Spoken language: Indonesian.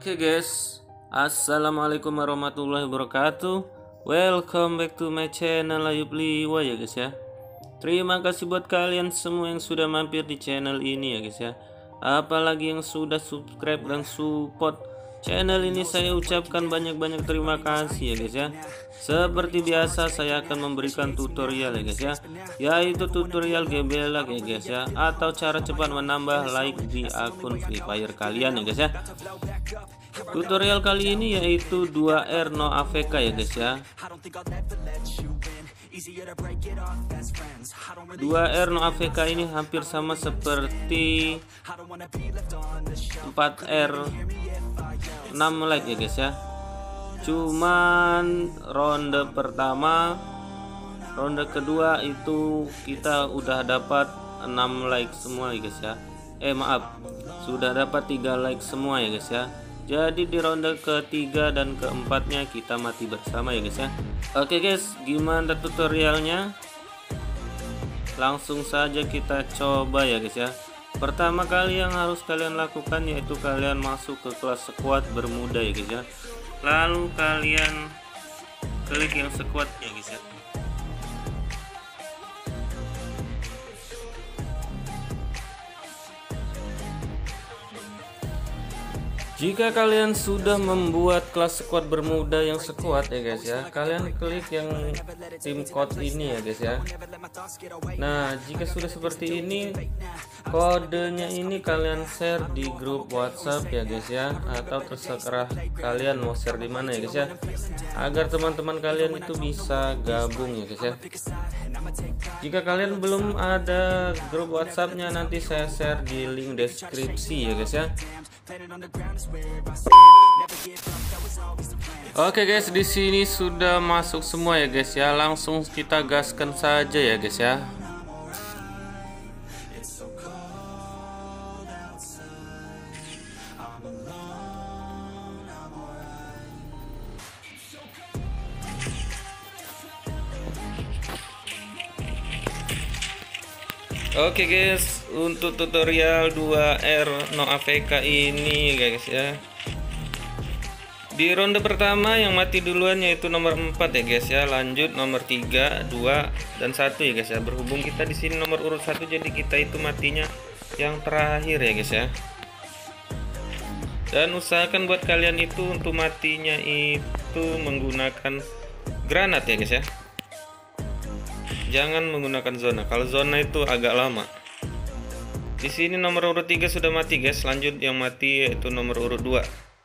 Oke guys, assalamualaikum warahmatullahi wabarakatuh. Welcome back to my channel Ayub Liwa ya guys ya. Terima kasih buat kalian semua yang sudah mampir di channel ini ya guys ya. Apalagi yang sudah subscribe dan support channel ini, saya ucapkan banyak-banyak terima kasih ya guys ya. Seperti biasa saya akan memberikan tutorial ya guys ya, yaitu tutorial gebelak ya guys ya, atau cara cepat menambah like di akun Free Fire kalian ya guys ya. Tutorial kali ini yaitu 2R no AFK ya guys ya. 2R no AFK ini hampir sama seperti 4R 6 like ya guys ya. Cuman ronde pertama, ronde kedua itu kita udah dapat 6 like semua ya guys ya. Maaf, sudah dapat 3 like semua ya guys ya. Jadi di ronde ketiga dan keempatnya kita mati bersama ya guys ya. Oke guys, gimana tutorialnya? Langsung saja kita coba ya guys ya. Pertama kali yang harus kalian lakukan yaitu kalian masuk ke kelas squad bermuda ya guys ya. Lalu kalian klik yang squad ya guys ya. Jika kalian sudah membuat kelas squad bermuda yang sekuat ya guys ya, kalian klik yang tim code ini ya guys ya. Nah, jika sudah seperti ini, kodenya ini kalian share di grup WhatsApp ya guys ya, atau terserah kalian mau share di mana ya guys ya, agar teman-teman kalian itu bisa gabung ya guys ya. Jika kalian belum ada grup WhatsAppnya, nanti saya share di link deskripsi ya guys ya. Oke guys, di sini sudah masuk semua ya guys ya. Langsung kita gaskan saja ya guys ya. Oke guys, untuk tutorial 2R no AFK ini guys ya, di ronde pertama yang mati duluan yaitu nomor 4 ya guys ya. Lanjut nomor 3, 2, dan 1 ya guys ya. Berhubung kita di sini nomor urut 1, jadi kita itu matinya yang terakhir ya guys ya. Dan usahakan buat kalian itu untuk matinya itu menggunakan granat ya guys ya. Jangan menggunakan zona. Kalau zona itu agak lama. Di sini nomor urut 3 sudah mati guys. Lanjut yang mati yaitu nomor urut 2.